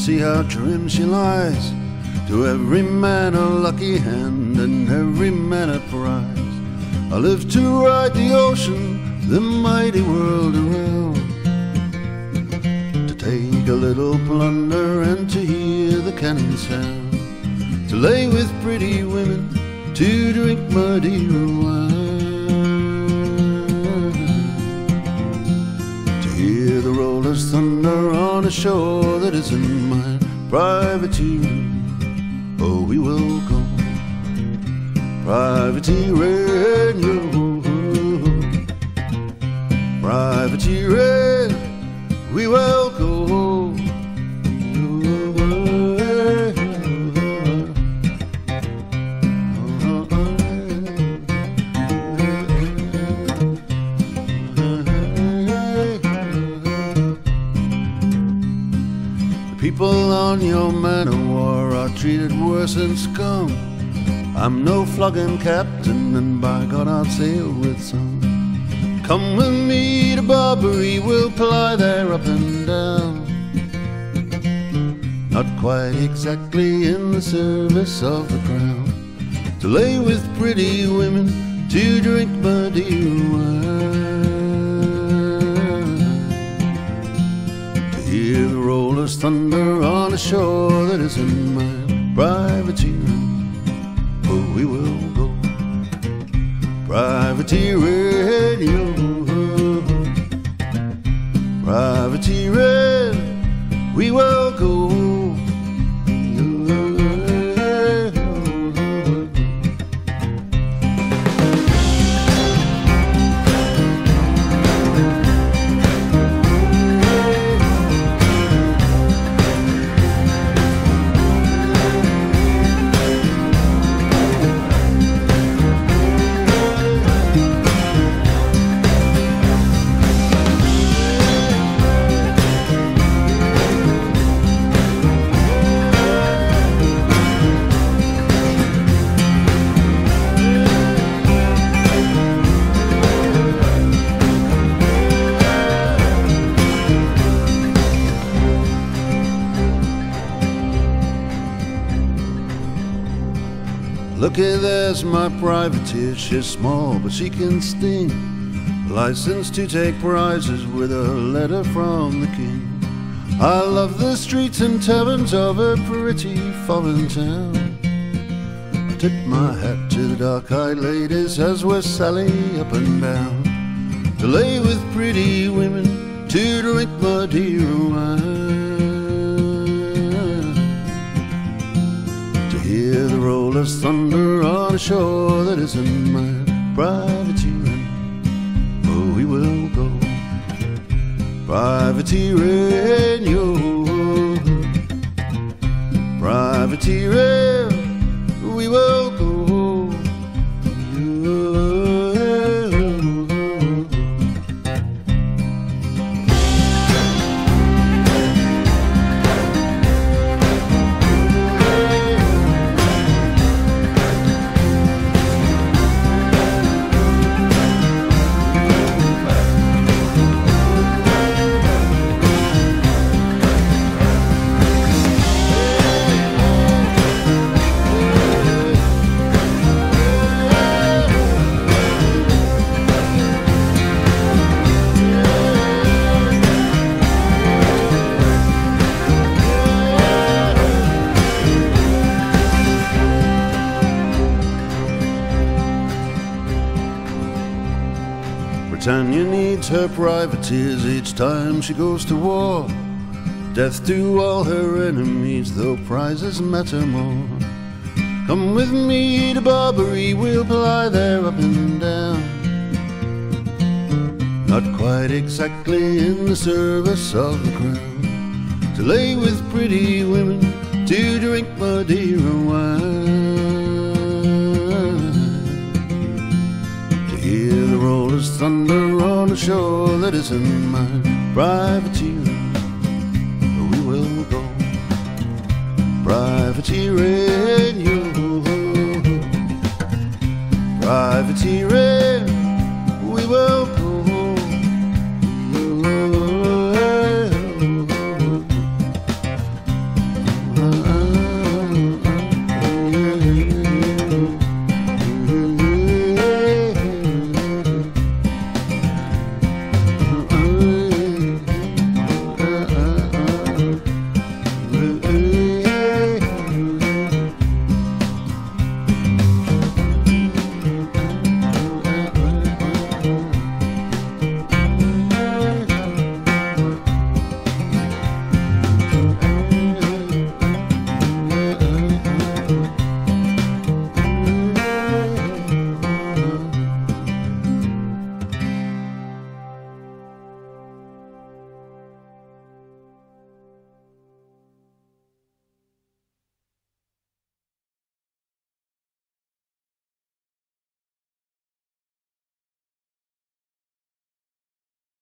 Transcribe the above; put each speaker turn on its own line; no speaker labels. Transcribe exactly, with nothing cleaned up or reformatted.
see how trim she lies. To every man a lucky hand and every man a prize. I live to ride the ocean, the mighty world around, to take a little plunder and to hear the cannon sound, to lay with pretty women, to drink Madeira wine, to hear the rollers thunder on a shore that isn't mine. Privateering, oh, we will go privateering, yo. Privateering, we will go. The people on your man of war are treated worse than scum. I'm no flogging captain, and by God I'll sail with some. Come with me to Barbary, we'll ply there up and down, not quite exactly in the service of the crown, to lay with pretty women, to drink Madeira wine, to hear the rollers thunder on a shore that isn't mine. Privateering, oh, we will go privateering, yo. Privateering, we will go. Looky, there's my privateer. She's small, but she can sting. Licensed to take prizes with a letter from the king. I love the streets and taverns of a pretty foreign town. I tip my hat to the dark-eyed ladies as we're sailing up and down, to lay with pretty women, to drink Madeira wine, hear the rollers thunder on a shore that isn't mine. Privateering, oh, we will go privateering, yo. Privateering, we will go. Britannia needs her privateers each time she goes to war. Death to all her enemies, though prizes matter more. Come with me to Barbary, we'll ply there up and down, not quite exactly in the service of the crown, to lay with pretty women, to drink Madeira wine, to hear the rollers thunder on a shore that isn't mine. Privateering, we will go privateering, you. Privateering.